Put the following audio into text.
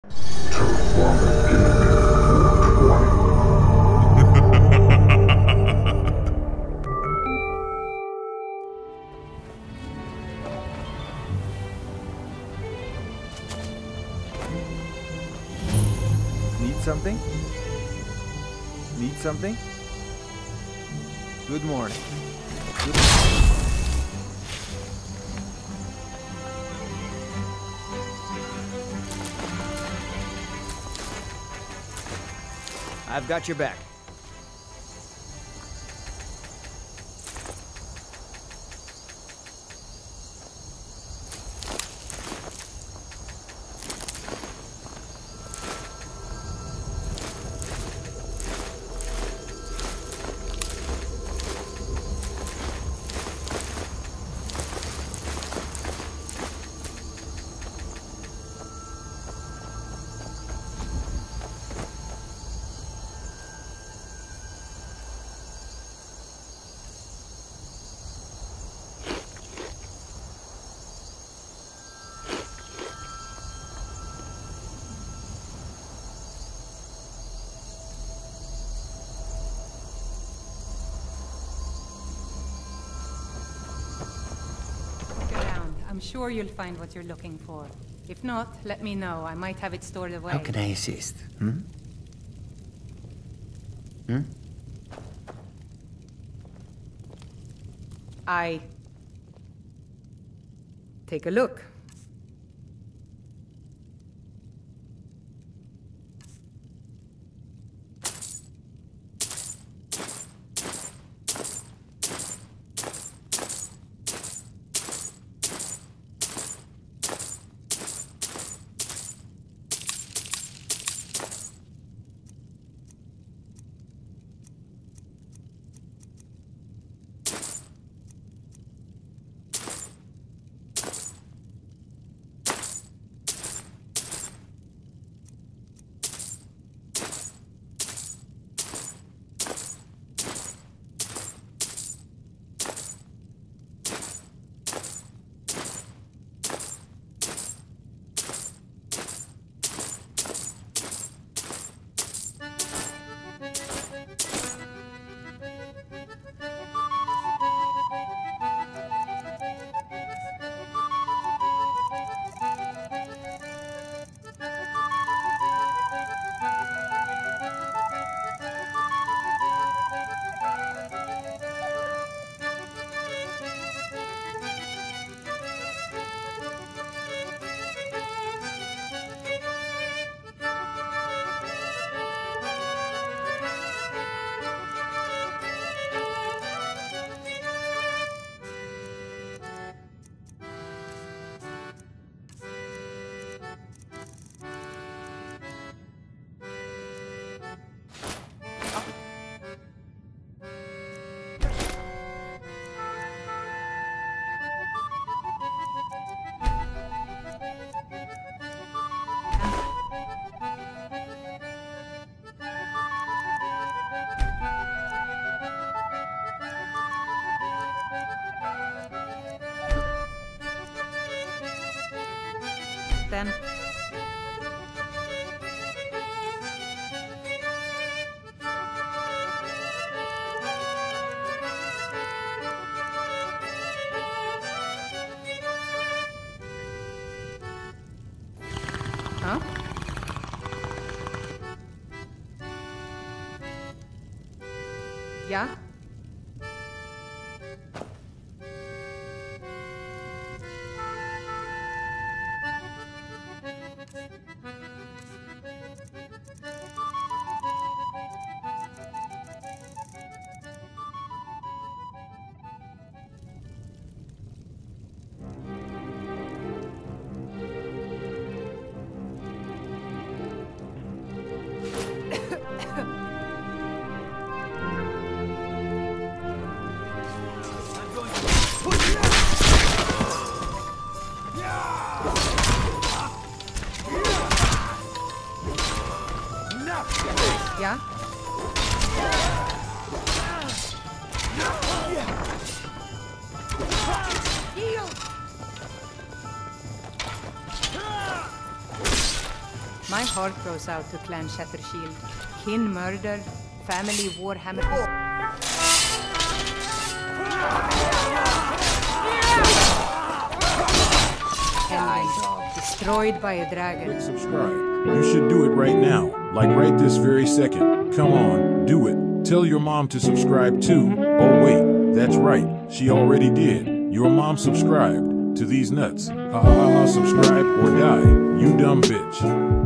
Need something? Need something? Good morning. Good I've got your back. I'm sure you'll find what you're looking for. If not, let me know. I might have it stored away. How can I assist? Take a look. Then huh? Yeah? Yeah? My heart goes out to Clan Shattershield. Kin murdered, family warhammer. Hellbent, destroyed by a dragon. Click subscribe. You should do it right now, like right this very second. Come on, do it. Tell your mom to subscribe too. Oh wait, that's right, she already did. Your mom subscribed to these nuts. Ha ha ha, subscribe or die, you dumb bitch.